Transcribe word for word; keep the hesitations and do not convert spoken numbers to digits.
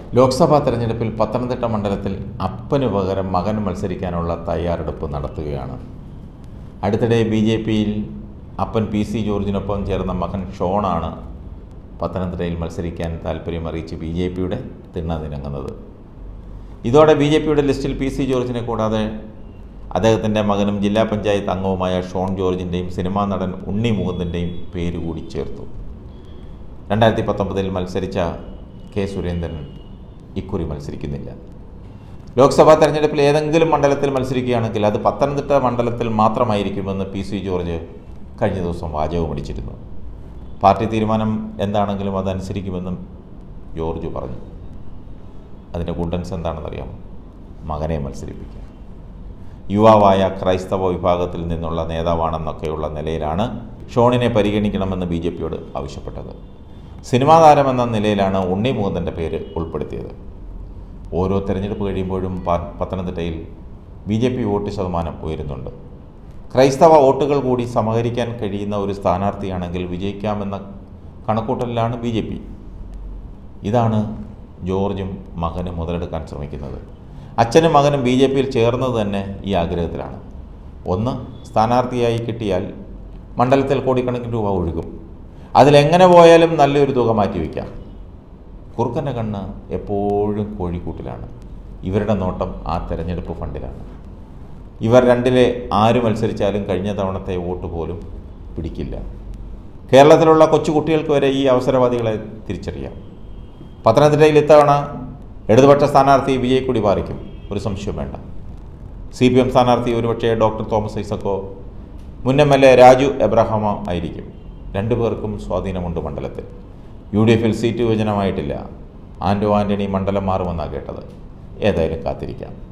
ലോക്സഭാ തെരഞ്ഞെടുപ്പിൽ പത്തനംതിട്ട മണ്ഡലത്തിൽ അപ്പന് പകരം മകൻ മത്സരിക്കാനുള്ള തയ്യാറെടുപ്പ് നടത്തുകയാണ്. അടുത്തിടെ ബി ജെ പിയിൽ അപ്പൻ പി സി ജോർജിനൊപ്പം ചേർന്ന മകൻ ഷോണാണ് പത്തനംതിട്ടയിൽ മത്സരിക്കാൻ താൽപ്പര്യമറിയിച്ച് ബി ജെ പിയുടെ തിണ്ണനിരങ്ങുന്നത്. ഇതോടെ ബി ജെ പിയുടെ ലിസ്റ്റിൽ പി സി ജോർജിനെ കൂടാതെ അദ്ദേഹത്തിൻ്റെ മകനും ജില്ലാ പഞ്ചായത്ത് അംഗവുമായ ഷോൺ ജോർജിൻ്റെയും സിനിമാ നടൻ ഉണ്ണി മുകുന്ദൻ്റെയും പേര് കൂടി ചേർത്തു. രണ്ടായിരത്തി പത്തൊമ്പതിൽ മത്സരിച്ച കെ സുരേന്ദ്രൻ ഇക്കുറി മത്സരിക്കുന്നില്ല. ലോക്സഭാ തെരഞ്ഞെടുപ്പിൽ ഏതെങ്കിലും മണ്ഡലത്തിൽ മത്സരിക്കുകയാണെങ്കിൽ അത് പത്തനംതിട്ട മണ്ഡലത്തിൽ മാത്രമായിരിക്കുമെന്ന് പി സി ജോർജ് കഴിഞ്ഞ ദിവസം വാചകമടിച്ചിരുന്നു. പാർട്ടി തീരുമാനം എന്താണെങ്കിലും അതനുസരിക്കുമെന്നും ജോർജ് പറഞ്ഞു. അതിൻ്റെ ഗുണ്ടൻസ് എന്താണെന്നറിയാമോ? മകനെ മത്സരിപ്പിക്കുക. യുവാവായ ക്രൈസ്തവ വിഭാഗത്തിൽ നിന്നുള്ള നേതാവാണെന്നൊക്കെയുള്ള നിലയിലാണ് ഷോണിനെ പരിഗണിക്കണമെന്ന് ബി ജെ പിയോട് ആവശ്യപ്പെട്ടത്. സിനിമാ താരമെന്ന നിലയിലാണ് ഉണ്ണി മുകുന്ദൻ്റെ പേര് ഉൾപ്പെടുത്തിയത്. ഓരോ തെരഞ്ഞെടുപ്പ് കഴിയുമ്പോഴും പത്തനംതിട്ടയിൽ ബി ജെ പി വോട്ട് ശതമാനം ഉയരുന്നുണ്ട്. ക്രൈസ്തവ വോട്ടുകൾ കൂടി സമാഹരിക്കാൻ കഴിയുന്ന ഒരു സ്ഥാനാർത്ഥിയാണെങ്കിൽ വിജയിക്കാമെന്ന കണക്കൂട്ടലിലാണ് ബി ജെ പി. ഇതാണ് ജോർജും മകനും മുതലെടുക്കാൻ ശ്രമിക്കുന്നത്. അച്ഛനും മകനും ബി ജെ പിയിൽ ചേർന്നത് തന്നെ ഈ ആഗ്രഹത്തിലാണ്. ഒന്ന്, സ്ഥാനാർത്ഥിയായി കിട്ടിയാൽ മണ്ഡലത്തിൽ കോടിക്കണക്കിന് രൂപ ഒഴുകും. അതിലെങ്ങനെ പോയാലും നല്ലൊരു തുക മാറ്റിവെക്കാം. കുറുക്കൻ്റെ കണ്ണ് എപ്പോഴും കോഴിക്കൂട്ടിലാണ്. ഇവരുടെ നോട്ടം ആ തെരഞ്ഞെടുപ്പ് ഫണ്ടിലാണ്. ഇവർ രണ്ടിലെ ആര് മത്സരിച്ചാലും കഴിഞ്ഞ തവണത്തെ വോട്ട് പോലും പിടിക്കില്ല. കേരളത്തിലുള്ള കൊച്ചുകുട്ടികൾക്ക് വരെ ഈ അവസരവാദികളെ തിരിച്ചറിയാം. പത്തനംതിട്ടയിൽ ഇത്തവണ ഇടതുപക്ഷ സ്ഥാനാർത്ഥി വിജയക്കൊടി പാറിക്കും, ഒരു സംശയം വേണ്ട. സി പി എം സ്ഥാനാർത്ഥി ഒരുപക്ഷെ ഡോക്ടർ തോമസ് ഐസക്കോ മുൻ എം എൽ എ രാജു എബ്രഹാമോ ആയിരിക്കും. രണ്ടു പേർക്കും സ്വാധീനമുണ്ട് മണ്ഡലത്തിൽ. യു ഡി എഫിൽ സീറ്റ് വിഭജനമായിട്ടില്ല. ആൻ്റോ ആൻ്റണി മണ്ഡലം മാറുമെന്നാണ് കേട്ടത്. ഏതായാലും കാത്തിരിക്കാം.